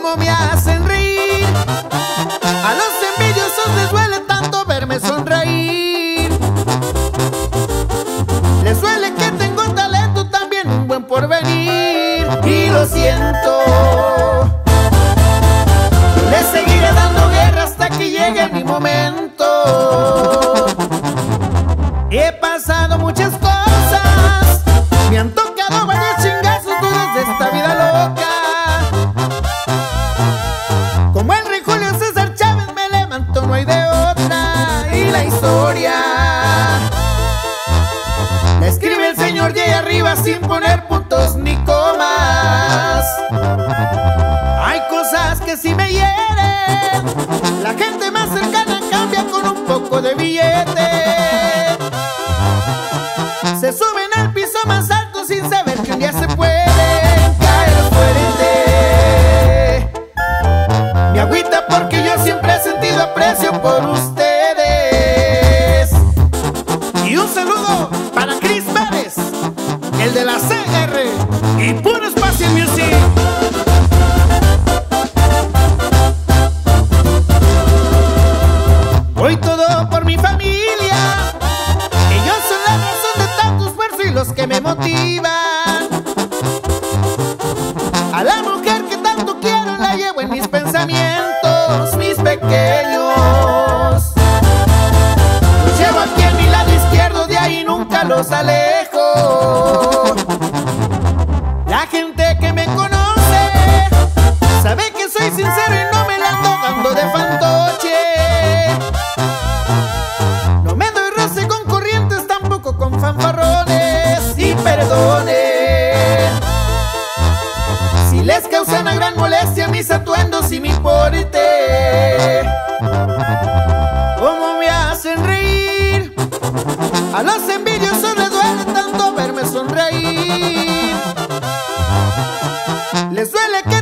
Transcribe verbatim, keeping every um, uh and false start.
cómo me hacen reír. A los envidiosos les duele tanto verme sonreír. Les duele que tengo talento, también un buen porvenir. Y lo siento, les seguiré dando guerra hasta que llegue mi momento. He pasado muchas cosas, me han tocado varios chingazos duros de esta vida loca. Como el rey Julio César Chávez me levanto, no hay de otra. Y la historia la escribe el señor de ahí arriba sin poner puntos ni comas. Hay cosas que sí me hieren, la gente más cercana cambia con un poco de billete. Se suben al piso más alto sin saber que un día se pueden caer fuerte. Me agüita porque yo siempre he sentido aprecio por ustedes. Y un saludo para Chris Pérez, el de la C R y Puro Espacio Music. Hoy todo por mi familia, ellos son la razón de tanto esfuerzo y los que me motivan. A la mujer que tanto quiero la llevo en mis pensamientos, mis pequeños. Los llevo aquí en mi lado izquierdo, de ahí nunca los alejo. La gente que me conoce sabe que soy sincero y no me la ando dando de fantoche. No me doy roce con corrientes, tampoco con fanfarrones. Y perdonen si les causa una gran molestia mis atuendos y mi porte. Cómo me hacen reír, a los envidiosos les duele tanto verme sonreír. Les duele que